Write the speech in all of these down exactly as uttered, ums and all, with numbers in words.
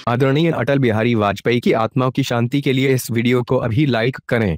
आदरणीय अटल बिहारी वाजपेयी की आत्मा की शांति के लिए इस वीडियो को अभी लाइक करें।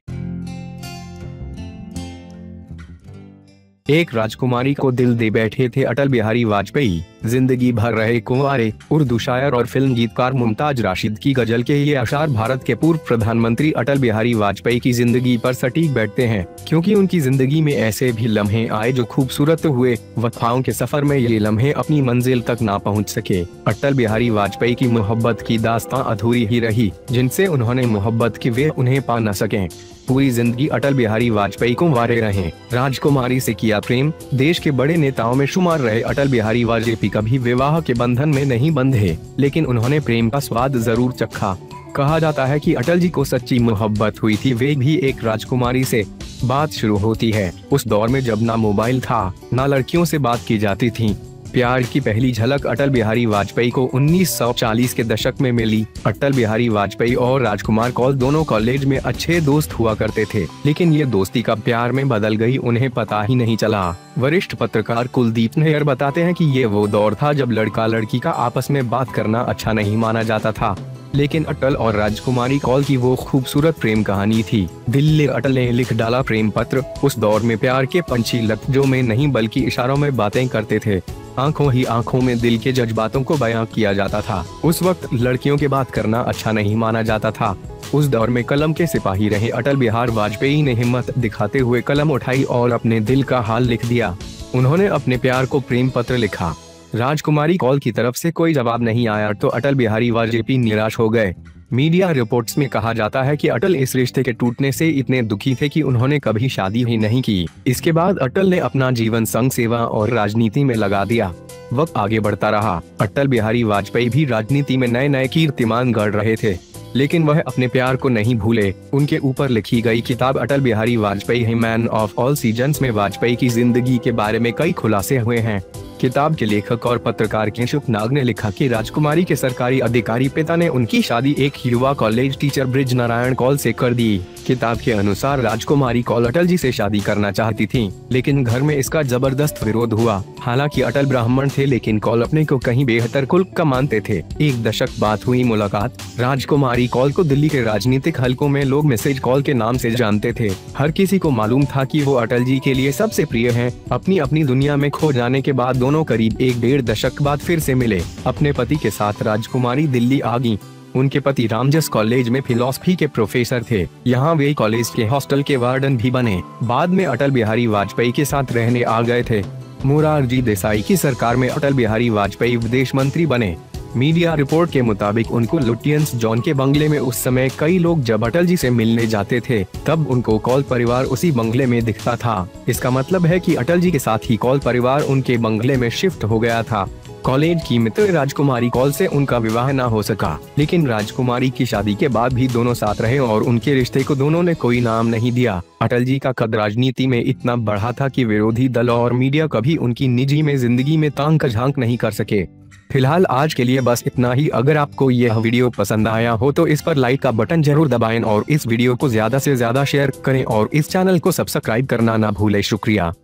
एक राजकुमारी को दिल दे बैठे थे अटल बिहारी वाजपेयी। जिंदगी भर रहे कुंवारे उर्दू शायर और फिल्म गीतकार मुमताज राशिद की गजल के ये अशार भारत के पूर्व प्रधानमंत्री अटल बिहारी वाजपेयी की जिंदगी पर सटीक बैठते हैं, क्योंकि उनकी जिंदगी में ऐसे भी लम्हे आए जो खूबसूरत हुए। वफाओं के सफर में ये लम्हे अपनी मंजिल तक ना पहुंच सके। अटल बिहारी वाजपेयी की मोहब्बत की दास्तां अधूरी ही रही। जिनसे उन्होंने मोहब्बत की वे उन्हें पा न सके। पूरी जिंदगी अटल बिहारी वाजपेयी कुंवारे रहे। राजकुमारी से किया प्रेम। देश के बड़े नेताओं में शुमार रहे अटल बिहारी वाजपेयी कभी विवाह के बंधन में नहीं बंधे, लेकिन उन्होंने प्रेम का स्वाद जरूर चखा। कहा जाता है कि अटल जी को सच्ची मोहब्बत हुई थी वे भी एक राजकुमारी से। बात शुरू होती है उस दौर में जब ना मोबाइल था, ना लड़कियों से बात की जाती थी। प्यार की पहली झलक अटल बिहारी वाजपेयी को उन्नीस सौ चालीस के दशक में मिली। अटल बिहारी वाजपेयी और राजकुमार कौल दोनों कॉलेज में अच्छे दोस्त हुआ करते थे, लेकिन ये दोस्ती का प्यार में बदल गई, उन्हें पता ही नहीं चला। वरिष्ठ पत्रकार कुलदीप नैयर बताते हैं कि ये वो दौर था जब लड़का लड़की का आपस में बात करना अच्छा नहीं माना जाता था, लेकिन अटल और राजकुमारी कौल की वो खूबसूरत प्रेम कहानी थी। दिल्ली अटल ने लिख डाला प्रेम पत्र। उस दौर में प्यार के पंछी लफ्जों में नहीं बल्कि इशारों में बातें करते थे। आंखों ही आंखों में दिल के जज्बातों को बयां किया जाता था। उस वक्त लड़कियों के बात करना अच्छा नहीं माना जाता था। उस दौर में कलम के सिपाही रहे अटल बिहारी वाजपेयी ने हिम्मत दिखाते हुए कलम उठाई और अपने दिल का हाल लिख दिया। उन्होंने अपने प्यार को प्रेम पत्र लिखा। राजकुमारी कौल की तरफ से कोई जवाब नहीं आया तो अटल बिहारी वाजपेयी निराश हो गए। मीडिया रिपोर्ट्स में कहा जाता है कि अटल इस रिश्ते के टूटने से इतने दुखी थे कि उन्होंने कभी शादी ही नहीं की। इसके बाद अटल ने अपना जीवन संघ सेवा और राजनीति में लगा दिया। वक्त आगे बढ़ता रहा। अटल बिहारी वाजपेयी भी राजनीति में नए नए कीर्तिमान गढ़ रहे थे, लेकिन वह अपने प्यार को नहीं भूले। उनके ऊपर लिखी गई किताब Atal Bihari Vajpayee man of all seasons में वाजपेयी की जिंदगी के बारे में कई खुलासे हुए हैं। किताब के लेखक और पत्रकार केशव नाग ने लिखा कि राजकुमारी के सरकारी अधिकारी पिता ने उनकी शादी एक युवा कॉलेज टीचर ब्रिज नारायण कौल से कर दी। किताब के अनुसार राजकुमारी कौल अटल जी से शादी करना चाहती थीं, लेकिन घर में इसका जबरदस्त विरोध हुआ। हालांकि अटल ब्राह्मण थे, लेकिन कौल अपने को कहीं बेहतर कुल का मानते थे। एक दशक बाद हुई मुलाकात। राजकुमारी कौल को दिल्ली के राजनीतिक हलकों में लोग मिसेज कौल के नाम से जानते थे। हर किसी को मालूम था कि वो अटल जी के लिए सबसे प्रिय हैं। अपनी अपनी दुनिया में खो जाने के बाद दोनों करीब एक डेढ़ दशक बाद फिर से मिले। अपने पति के साथ राजकुमारी दिल्ली आ गईं। उनके पति रामजस कॉलेज में फिलॉसफी के प्रोफेसर थे। यहाँ वे कॉलेज के हॉस्टल के वार्डन भी बने। बाद में अटल बिहारी वाजपेयी के साथ रहने आ गए थे। मोरारजी देसाई की सरकार में अटल बिहारी वाजपेयी विदेश मंत्री बने। मीडिया रिपोर्ट के मुताबिक उनको लुटियंस जॉन के बंगले में उस समय कई लोग जब अटल जी से मिलने जाते थे तब उनको कौल परिवार उसी बंगले में दिखता था। इसका मतलब है कि अटल जी के साथ ही कौल परिवार उनके बंगले में शिफ्ट हो गया था। कॉलेज की मित्र राजकुमारी कौल से उनका विवाह न हो सका, लेकिन राजकुमारी की शादी के बाद भी दोनों साथ रहे और उनके रिश्ते को दोनों ने कोई नाम नहीं दिया। अटल जी का कद राजनीति में इतना बढ़ा था कि विरोधी दल और मीडिया कभी उनकी निजी में जिंदगी में तांक झांक नहीं कर सके। फिलहाल आज के लिए बस इतना ही। अगर आपको यह वीडियो पसंद आया हो तो इस पर लाइक का बटन जरूर दबाएं और इस वीडियो को ज्यादा से ज्यादा शेयर करें और इस चैनल को सब्सक्राइब करना ना भूलें। शुक्रिया।